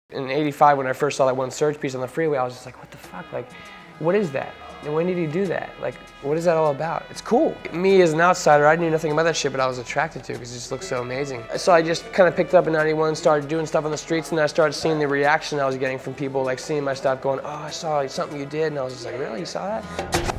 In '85, when I first saw that one surge piece on the freeway, I was just like, what the fuck? Like, what is that? And when did he do that? Like, what is that all about? It's cool. Me as an outsider, I knew nothing about that shit, but I was attracted to it because it just looked so amazing. So I just kind of picked it up in '91, started doing stuff on the streets, and then I started seeing the reaction I was getting from people, like seeing my stuff going, oh, I saw something you did, and I was just like, really, you saw that?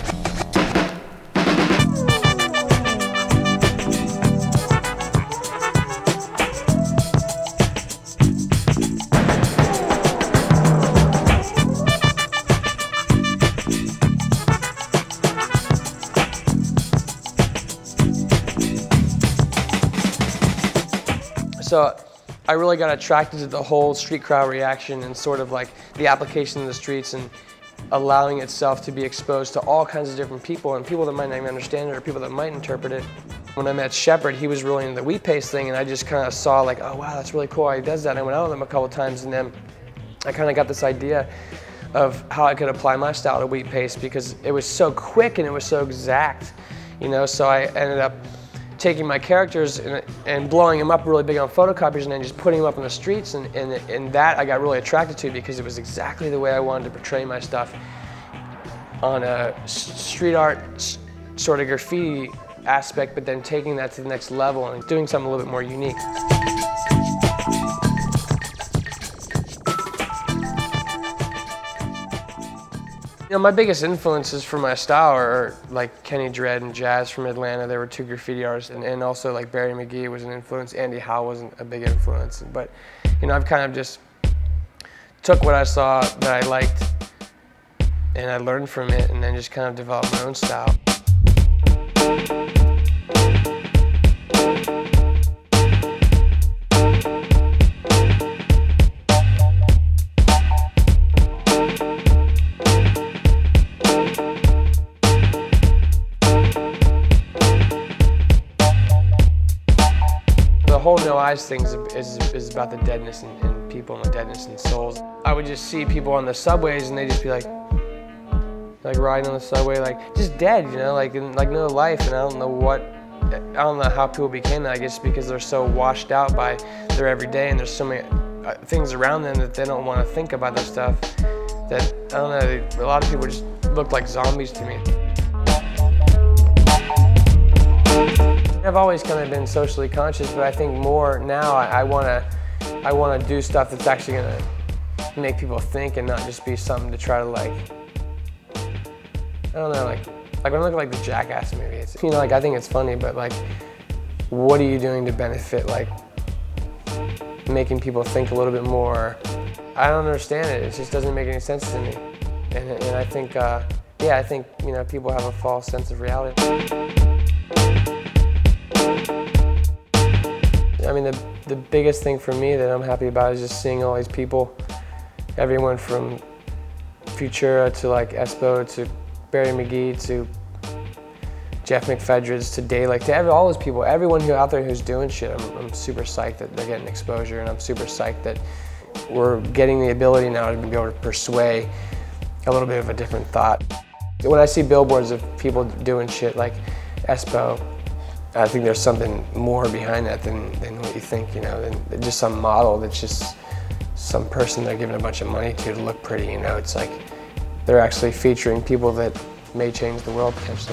So I really got attracted to the whole street crowd reaction and sort of like the application in the streets and allowing itself to be exposed to all kinds of different people and people that might not even understand it or people that might interpret it. When I met Shepard, he was really into the wheat paste thing, and I just kind of saw like, oh wow, that's really cool how he does that. I went out with him a couple of times, and then I kind of got this idea of how I could apply my style to wheat paste because it was so quick and it was so exact, you know. So I ended up taking my characters and blowing them up really big on photocopiers and then just putting them up on the streets, and that I got really attracted to because it was exactly the way I wanted to portray my stuff on a street art sort of graffiti aspect, but then taking that to the next level and doing something a little bit more unique. You know, my biggest influences for my style are like Kenny Dredd and Jazz from Atlanta. There were two graffiti artists, and also like Barry McGee was an influence. Andy Howe wasn't a big influence, but you know, I've kind of just took what I saw that I liked and I learned from it, and then just kind of developed my own style. The whole no eyes thing is about the deadness in people and the deadness in souls. I would just see people on the subways and they'd just be like riding on the subway, like just dead, you know, like no life. And I don't know how people became that. I guess because they're so washed out by their everyday, and there's so many things around them that they don't want to think about that stuff. That I don't know. A lot of people just look like zombies to me. I've always kind of been socially conscious, but I think more now I want to do stuff that's actually going to make people think and not just be something to try to like, I don't know, like when I look at like the Jackass movie, it's, you know, like I think it's funny, but like what are you doing to benefit like making people think a little bit more? I don't understand it. It just doesn't make any sense to me. And I think, yeah, I think, you know, people have a false sense of reality. I mean, the biggest thing for me that I'm happy about is just seeing all these people, everyone from Futura to like Espo to Barry McGee to Jeff McFedrids to Daylight to all those people, everyone who out there who's doing shit, I'm super psyched that they're getting exposure, and I'm super psyched that we're getting the ability now to be able to persuade a little bit of a different thought. When I see billboards of people doing shit like Espo, I think there's something more behind that than what you think, you know, than just some model that's just some person they're giving a bunch of money to look pretty, you know. It's like they're actually featuring people that may change the world potentially.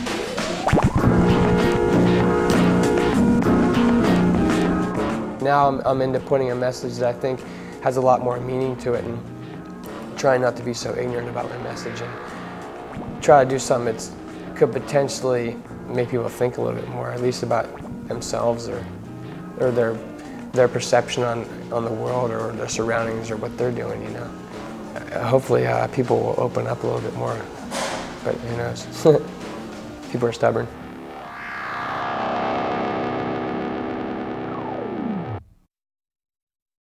Now I'm into putting a message that I think has a lot more meaning to it, and trying not to be so ignorant about my message and try to do something that could potentially make people think a little bit more, at least about themselves or their perception on the world or their surroundings or what they're doing, you know. Hopefully people will open up a little bit more, but who knows. People are stubborn.